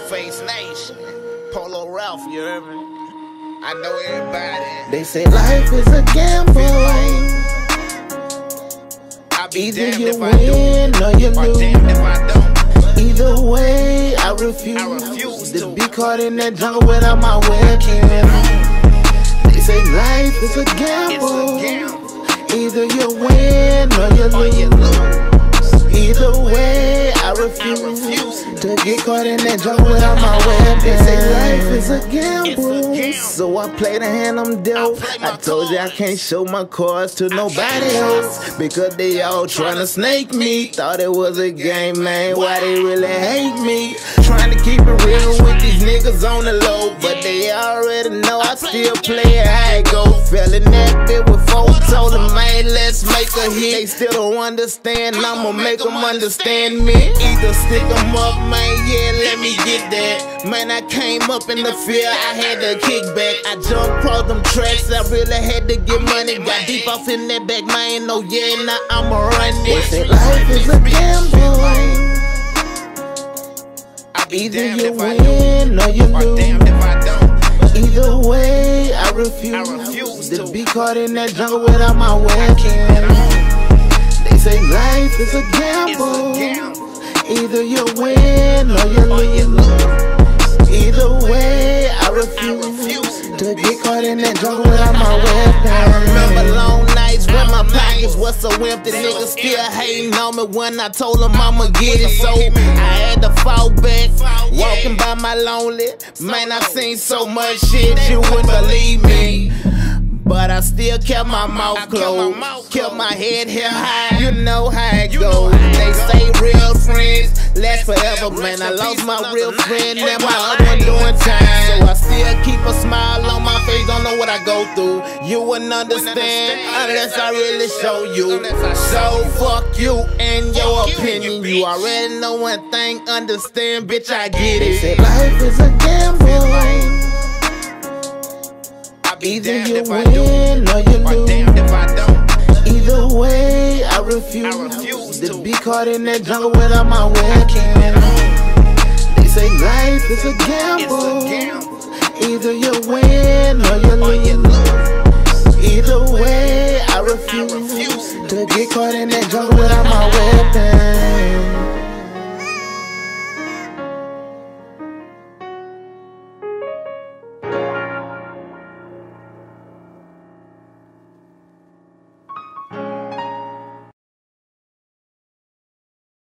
Face Nation, Polo Ralph, you heard me? I know everybody. They say life is a gamble. I'll be Either damned you if I do, win or you or lose. damned if I don't. Either way, I refuse to be caught in that jungle without my webcam. They say life is a gamble. Either you win or you lose. Either way, I refuse to get caught in that jungle without my webcam. They say life is a gamble, so I play the hand I'm dealt. I told you I can't show my cards to nobody else because they all tryna snake me. Thought it was a game, man. Why they really hate me? Trying to keep it real with these niggas on the low, but they already know I still play it how it go. Fell in that bit with folks, told them, man, let's make a hit. They still don't understand, I'ma make them understand me. Either stick them up, man, yeah, let me get that. Man, I came up in the field, I had to kick back. I jumped across them tracks, I really had to get money. Got deep off in that back, man, no, yeah, now I'ma run it. They say life is a gamble. Either you win or you lose. Either way, I refuse to be caught in that jungle without my webcam. They say life is a gamble. Either you win or you lose. Either way, I refuse to get caught in that jungle without my webcam. I remember long nights when my pockets was so empty. Niggas still hating on me when I told them I'ma get it. So I had to fall back, walking by my lonely. Man, I seen so much shit you wouldn't believe me. But I still kept my mouth closed, kept my head held high. You know how it goes. They say real friends last forever, man. I lost my real friend and my other one doing time. So I still keep a smile on my face, don't know what I go through. You wouldn't understand unless I really show you. So fuck you and your opinion. You already know one thing, understand, bitch, I get it. They say life is a gamble. Either you win or you lose. Either way, I refuse to be caught in that jungle without my webcam. They say life is a gamble. Either you win or you lose. Either way,